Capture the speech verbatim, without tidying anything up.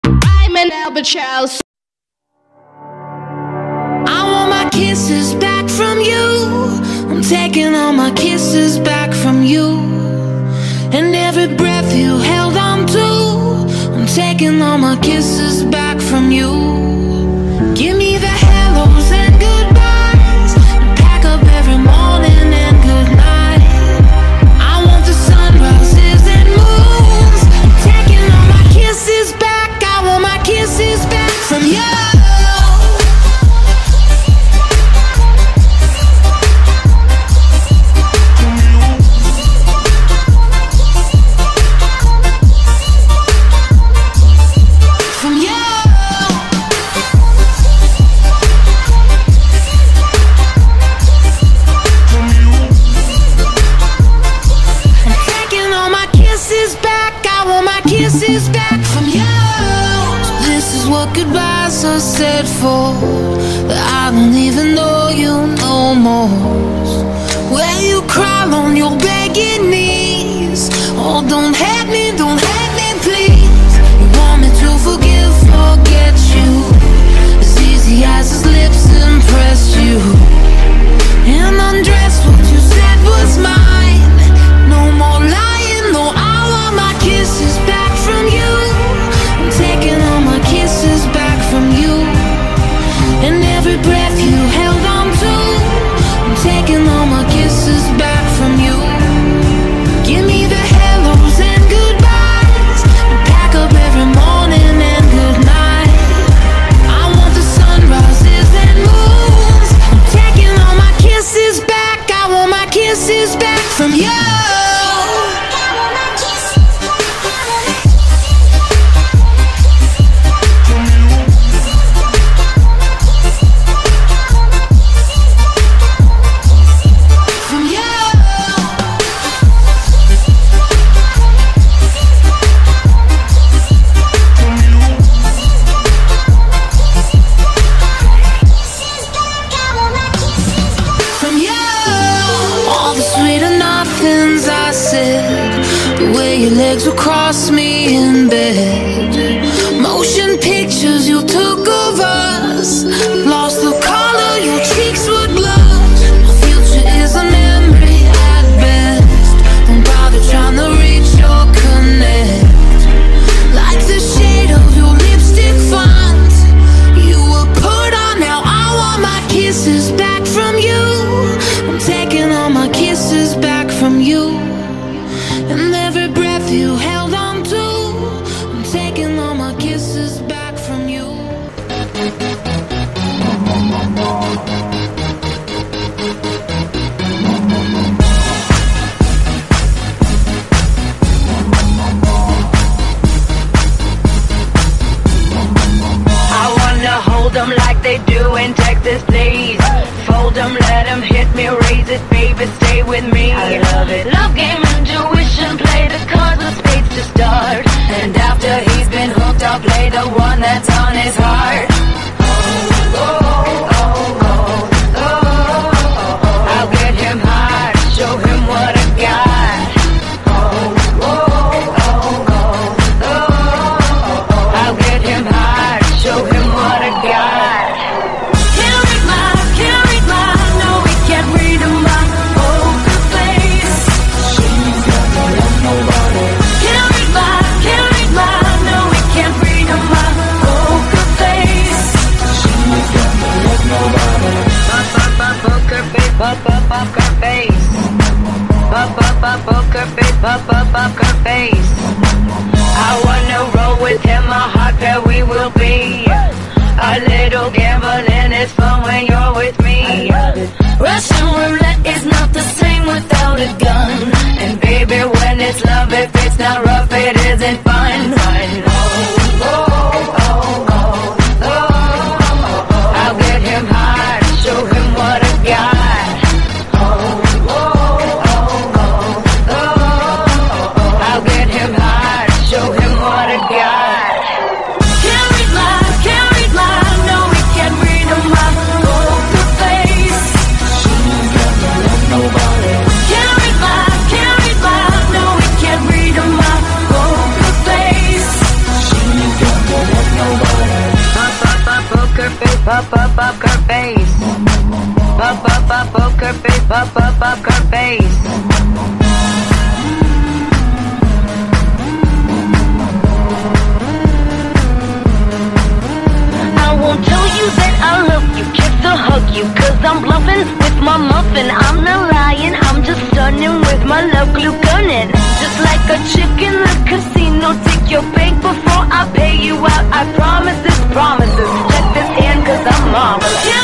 I'm an albatross. I want my kisses back from you. I'm taking all my kisses back from you. And every breath you held on to, I'm taking all my kisses back from you. Give me the hellos and goodbyes, and pack up every morning and good night. I want the sunrises and moons. I'm taking all my kisses back. I want my kisses back from you. Kisses back from you. So this is what goodbyes are said for, that I don't even know you no more. Where you crawl on your begging knees. Oh, don't hate me, don't hate me, please. You want me to forgive, forget you, as easy as his lips impress you. And undress what you said was mine. No more lying, no, I want my kisses back from you. I'm taking all my kisses back from you. And every breath you held on to, I'm taking all my kisses back from you. Give me the hellos and goodbyes, and pack up every morning and good night. I want the sunrises and moons. I'm taking all my kisses back. I want my kisses back from you. Your legs will cross me in bed. Motion pictures you took of us, lost the color, your cheeks would blush. Our future is a memory at best. Don't bother trying to reach or connect. Like the shade of your lipstick font you were put on. Now I want my kisses back from you. I'm taking all my kisses back from you. And every breath you held on to, I'm taking all my kisses back from you. I wanna hold them like they do in Texas, please. Fold them, let them hit me, raise it, baby, stay with me. I love it. Love game, intuition, play the cards with spades to start. And after he's been hooked, I'll play the one that's on his heart. Oh, oh, oh, oh, oh, oh. I'll get him hard, show him what I got. Oh, oh, oh, oh, oh, oh. I'll get him hard, show him what I got. Can't read my, can't read my, no, we can't read my poker face. She's got no love, nobody. Can't read my, can't read my, no, we can't read my poker face. She's got no love, nobody. Pop, pop, pop, poker face, pop, pop, poker face. Pop, pop, pop, poker face, pop, pop, poker face. I wanna roll with him, a hot pair we will be. A little gambling is fun when you're with me. Russian roulette is not the same without a gun. And baby, when it's love, if it's not rough, it isn't fun. Oh, oh, oh, oh, oh, oh. I'll get him hard, show him what I got. Oh, oh, oh, oh, oh. I'll get him hard, show him what I got. Can't read my, can't read my, no, we can't read my. Pop up up her face. Pop up up poker face. Pop up up her face. I won't tell you that I love you, kiss or hug you, cause I'm bluffing with my muffin. I'm not lying, I'm just stunning with my love glue gunning. Just like a chick in the casino, take your bank before I pay you out. I promise this promises. Check this hand cause I'm marvelous.